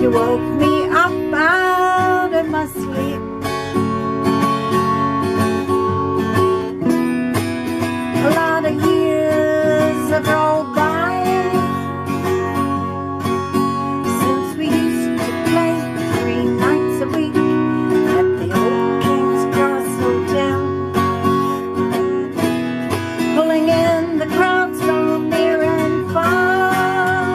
You woke me up out of my sleep. A lot of years have rolled by since we used to play 3 nights a week at the old King's Cross Hotel, pulling in the crowds from near and far.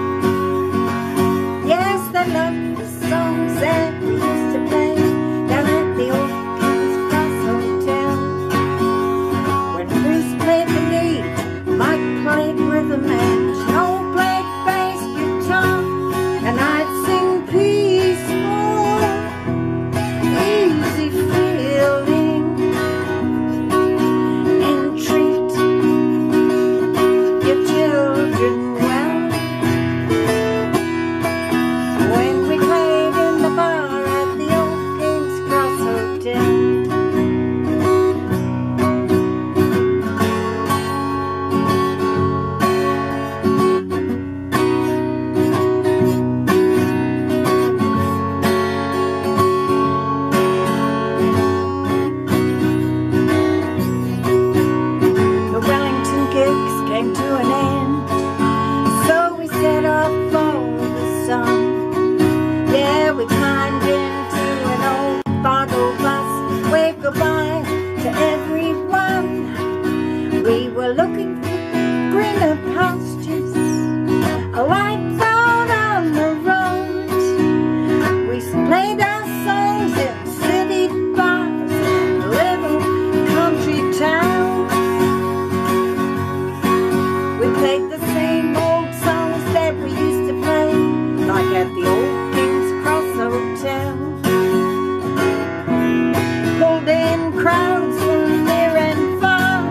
Yes, they loved the songs that we used to play down at the old King's Cross Hotel. When Bruce played the lead, Mike played rhythm, and Joe played bass guitar, and I'd sing peaceful, easy feeling, and treat your children well. When we played in the bar at the old King's Cross Hotel. The Wellington gigs came to an end, so we set off for the sun. Yeah, we climbed into an old Fargo bus, waved goodbye to everyone. We were looking for greener pastures, lights out on the road. We played our songs in city bars and little country towns. We played the same old songs that we used to play, like at the old King's Cross Hotel. Pulled in crowds from near and far,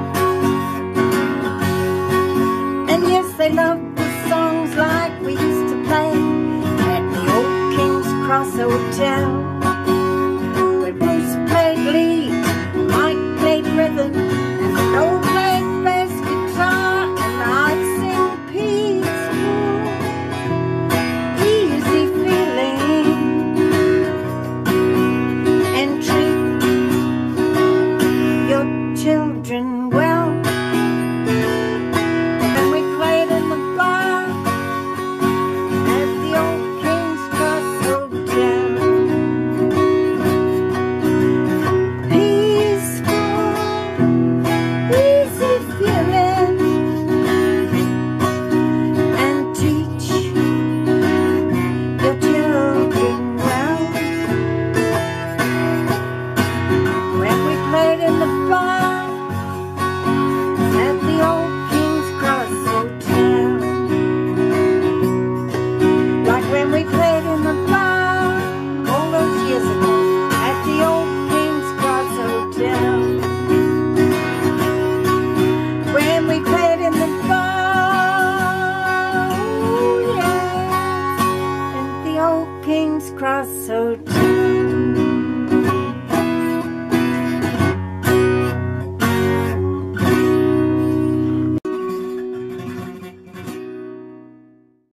and yes, they loved the songs like we used to play at the old King's Cross Hotel. When Bruce played lead, Mike played rhythm, and Joe played bass guitar, and I'd sing peaceful, easy feeling, and treat your children well. And we played in the bar at the old King's Cross Hotel. Peaceful, easy feeling, and teach your children well. When we played in the bar at the old King's Cross Hotel, like when we played in the bar all those years ago at the old King's Cross Hotel. When we played in the bar, oh yes, at the old King's Cross Hotel.